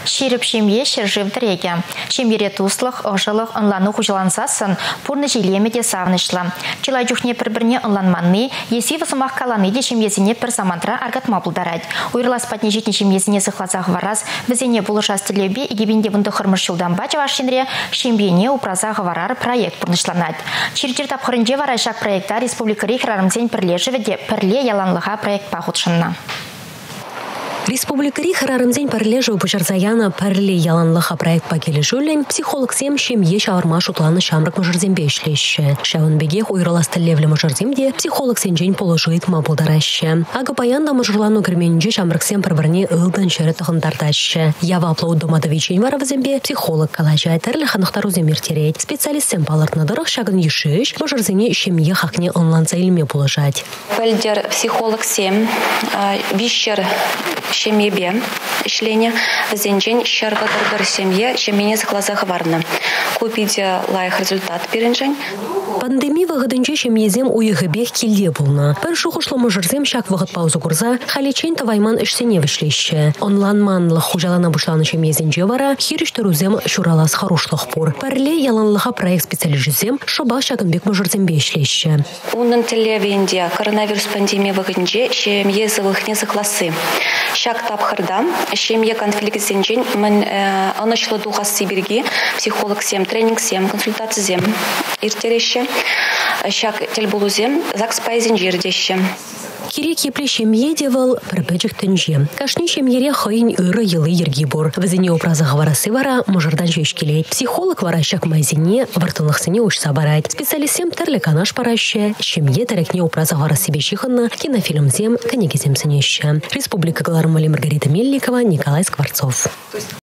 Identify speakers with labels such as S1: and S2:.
S1: Ширып шемье шержив дреге. Шемьере туслых, ожилых, онлану хужалансасын, пурны жилеме де савнышла. Чила жүхне бір-бірне онланманны, есі высымақ каланы де шемьезіне бір замантра аргатма бұлдарад. Уйрылас патне жетне шемьезіне сықлазақ вараз, бізене бұлыша стилебе, егебенде бұнды қырмыршылдан бачавашынре, шемьене упразағы варар проект бұрнышланад. Чирчир тапқырынже варайшак проекта республика рейхрарымзен пірлежеведе пірле яланлыға проект пахутшынна.
S2: Республика Рихарарымзен парлежу бужарзаяна парли яланлыха проект пакели жулен психолог сем шемье шаварма шутланы шамрак мажарзембе ишлеші. Шавынбегех уйраласты левле мажарземде психолог сенжен положит мабулдарашы. Ага паянда мажарлану кірменінже шамрак сем парбарне ылдан шәрі тұхындардашы. Ява аплауд домадовичен варавзембе психолог калажа айтарлы ханықтару земертерет. Специалист сем палыртнадырық шагын ешіш мажарзене шемье хакне онланца илме положать.
S3: Пальдер психолог сем вишер шемьебе ишление зенжен шаргадырдыр семье шемьене заклазах варна. Купить лайх результат перенжен.
S2: Пандемия вагадынче шемьезем уйыгыбех килде булна. Першу хушлы мажарзем шак вагад паузу курза халичен тавайман ишсене вишлеще. Онланманлы хужалана бушланы шемьезенже вара хириштерузем шуралас харушлых пур. Парле яланлыха проект специализем шоба шагынбек мажарзембе ишлеще.
S3: Унын телевенде коронавирус пандемия вагадынче шемьезовых не закласы. Шак тапхарда, шемье конфликт зенжен, мен анышлы духа сибирги, психолог сем, тренинг сем, консультация сем, иртереще, шак тельбулузем, закс пайзенжердеще.
S2: Кирек епле шемье девал пірбәджік тінже. Кашни шемьере хайын үрі елы ерги бор. Візіне образығы варасы вара мұжырдан жешкелейд. Психолог вара шак майзине вартылықсыне ұшса барайд. Специалисем тәрлі канаш парашы, шемье тәрекне образығы варасы бешіғынна кинофильмзем кәнегезем сінеші. Республика Галармали Маргарита Мельникова, Николай Скворцов.